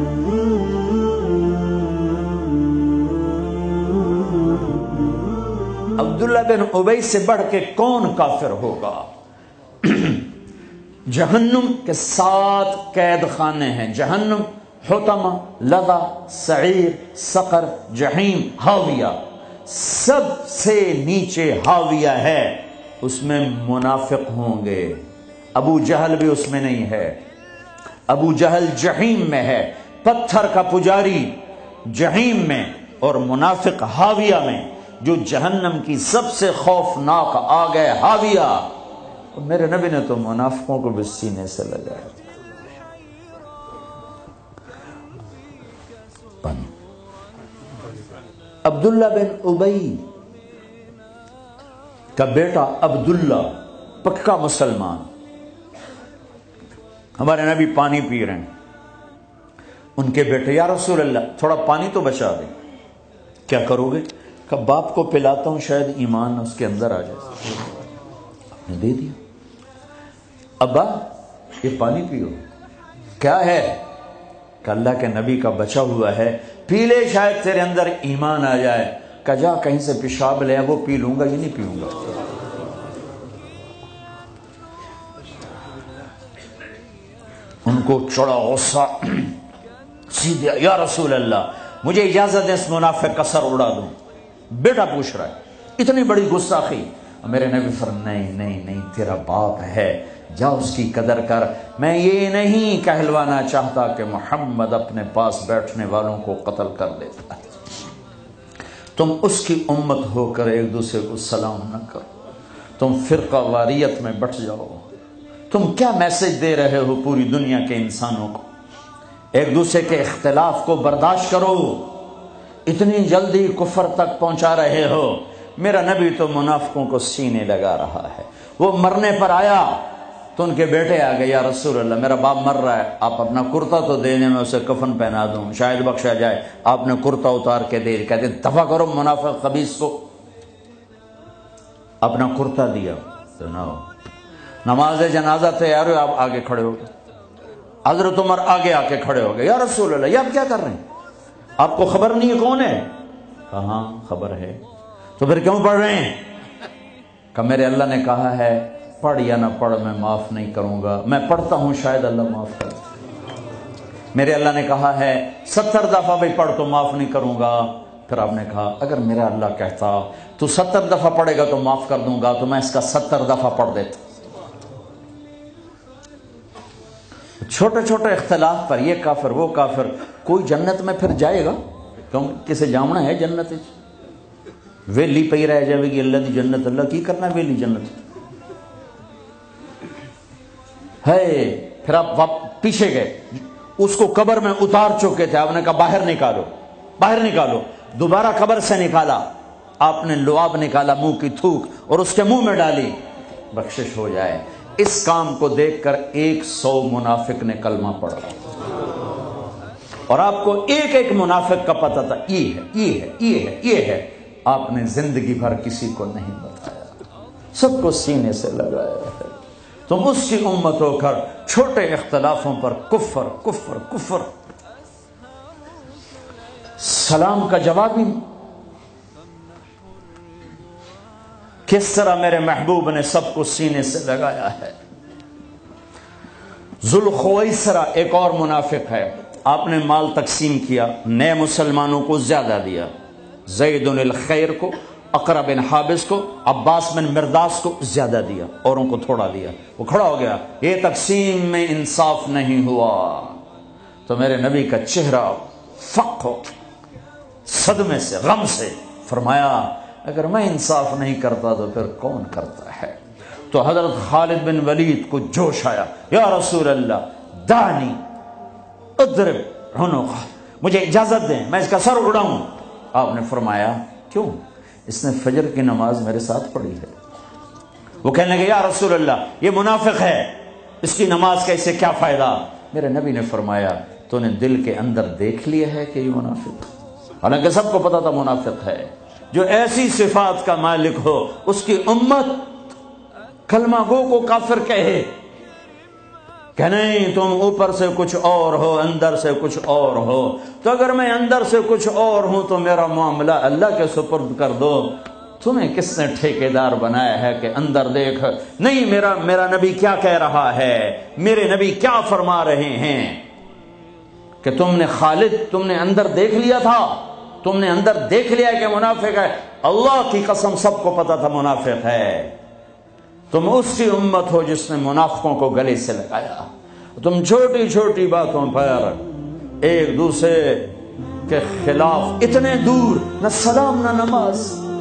عبداللہ بن ابی سے بڑھ کے کون کافر ہوگا؟ جہنم کے 7 قید خانے ہیں، جہنم، حطمہ، لظہ، سعیر، سقر، جہیم، ہاویہ۔ سب سے نیچے ہاویہ ہے، اس میں منافق ہوں گے۔ ابو جہل بھی اس میں نہیں ہے، ابو جہل جہیم میں ہے، پتھر کا پجاری جہیم میں، اور منافق ہاویہ میں، جو جہنم کی سب سے خوفناک آگ ہے ہاویہ۔ میرے نبی نے تو منافقوں کو بھی سینے سے لگایا۔ عبداللہ بن ابی کا بیٹا عبداللہ پکا مسلمان، ہمارے نبی پانی پی رہے ہیں، ان کے بیٹے یا رسول اللہ تھوڑا پانی تو بچا دیں۔ کیا کرو گے؟ کہ باپ کو پلاتا ہوں، شاید ایمان اس کے اندر آ جائے۔ آپ نے دے دیا، ابا یہ پانی پیو۔ کیا ہے؟ کہ اللہ کے نبی کا بچا ہوا ہے، پی لے، شاید تیرے اندر ایمان آ جائے۔ کہ جا کہیں سے پیشاب لے، وہ پی لوں گا، یہ نہیں پیوں گا۔ ان کو چڑا غصہ، سیدھے یا رسول اللہ مجھے اجازت ہے اس منافق کا سر اڑا دوں۔ بیٹا پوچھ رہا ہے، اتنی بڑی گستاخی۔ میرے نبی فرمایا نہیں نہیں نہیں، تیرا باپ ہے، جا اس کی قدر کر۔ میں یہ نہیں کہلوانا چاہتا کہ محمد اپنے پاس بیٹھنے والوں کو قتل کر دیتا ہے۔ تم اس کی امت ہو کر ایک دوسرے کو سلام نہ کرو، تم فرقہ واریت میں بٹ جاؤ۔ تم کیا میسج دے رہے ہو پوری دنیا کے انسانوں کو؟ ایک دوسرے کے اختلاف کو برداشت کرو، اتنی جلدی کفر تک پہنچا رہے ہو۔ میرا نبی تو منافقوں کو سینے لگا رہا ہے۔ وہ مرنے پر آیا تو ان کے بیٹے آ گئے، یا رسول اللہ میرا باپ مر رہا ہے، آپ اپنا کرتا تو دے دیں، میں اسے کفن پہنا دوں، شاید بخشا جائے۔ آپ نے کرتا اتار کے دے، کہتے دفع کرو منافق خبیث کو۔ اپنا کرتا دیا، سناؤ نماز جنازہ تیار ہو، آپ آگے کھڑے ہو گئے۔ حضرت عمر آگے آ کے کھڑے ہو گئے، یا رسول اللہ یہ آپ کیا کر رہے ہیں؟ آپ کو خبر نہیں ہے کون ہے؟ کہاں خبر ہے، تو پھر کیوں پڑھ رہے ہیں؟ کہ میرے اللہ نے کہا ہے پڑھ یا نہ پڑھ میں معاف نہیں کروں گا، میں پڑھتا ہوں شاید اللہ معاف کر دے۔ میرے اللہ نے کہا ہے 70 دفعہ بھی پڑھ تو معاف نہیں کروں گا۔ پھر آپ نے کہا اگر میرا اللہ کہتا تو 70 دفعہ پڑھے گا تو معاف کر دوں گا، تو میں اس کا 70 دفعہ پڑھ دیتا۔ چھوٹے چھوٹے اختلاف پر یہ کافر وہ کافر، کوئی جنت میں پھر جائے گا؟ کیوں کسے جامنا ہے جنت؟ ویلی پئی رہ جائے گی اللہ دی جنت، اللہ کی کرنا ہے ویلی جنت ہے۔ پھر آپ پیچھے گئے، اس کو قبر میں اتار چکے تھے، آپ نے کہا باہر نکالو، باہر نکالو۔ دوبارہ قبر سے نکالا، آپ نے لعاب نکالا، منہ کی تھوک اور اس کے منہ میں ڈالی، بخشش ہو جائے۔ اس کام کو دیکھ کر 100 منافق نے کلمہ پڑھا، اور آپ کو ایک ایک منافق کا پتہ تھا، یہ ہے یہ ہے یہ ہے یہ ہے۔ آپ نے زندگی بھر کسی کو نہیں بتایا، سب کو سینے سے لگایا ہے۔ تم اس کی امت ہو کر چھوٹے اختلافوں پر کفر کفر کفر۔ سلام کا جواب ہی کس طرح میرے محبوب نے سب کو سینے سے لگایا ہے۔ ذوالخویسرہ ایک اور منافق ہے، آپ نے مال تقسیم کیا، نئے مسلمانوں کو زیادہ دیا، زید الخیر کو، اقرا بن حابس کو، عباس بن مرداس کو زیادہ دیا، اوروں کو تھوڑا دیا۔ وہ کھڑا ہو گیا، یہ تقسیم میں انصاف نہیں ہوا۔ تو میرے نبی کا چہرہ فق ہو، صدمے سے غم سے، فرمایا اگر میں انصاف نہیں کرتا تو پھر کون کرتا ہے؟ تو حضرت خالد بن ولید کو جوش آیا، یا رسول اللہ دانی اضرب عنقہ، مجھے اجازت دیں میں اس کا سر اڑاؤں۔ آپ نے فرمایا کیوں؟ اس نے فجر کی نماز میرے ساتھ پڑھی ہے۔ وہ کہنے لگے یا رسول اللہ یہ منافق ہے، اس کی نماز کا اسے کیا فائدہ؟ میرے نبی نے فرمایا تو نے دل کے اندر دیکھ لیا ہے کہ یہ منافق، حالانکہ سب کو پتا تھا منافق ہے۔ جو ایسی صفات کا مالک ہو اس کی امت کلمہ گو کو کافر کہے، کہ نہیں تم اوپر سے کچھ اور ہو اندر سے کچھ اور ہو، تو اگر میں اندر سے کچھ اور ہوں تو میرا معاملہ اللہ کے سپرد کر دو۔ تمہیں کس نے ٹھیکیدار بنایا ہے کہ اندر دیکھ؟ نہیں، میرا نبی کیا کہہ رہا ہے، میرے نبی کیا فرما رہے ہیں کہ تم نے خالد، تم نے اندر دیکھ لیا تھا، تم نے اندر دیکھ لیا کہ منافق ہے۔ اللہ کی قسم سب کو پتا تھا منافق ہے۔ تم اسی امت ہو جس نے منافقوں کو گلے سے لگایا۔ تم چھوٹی چھوٹی باتوں پر ایک دوسرے کے خلاف اتنے دور، نہ سلام نہ نماز۔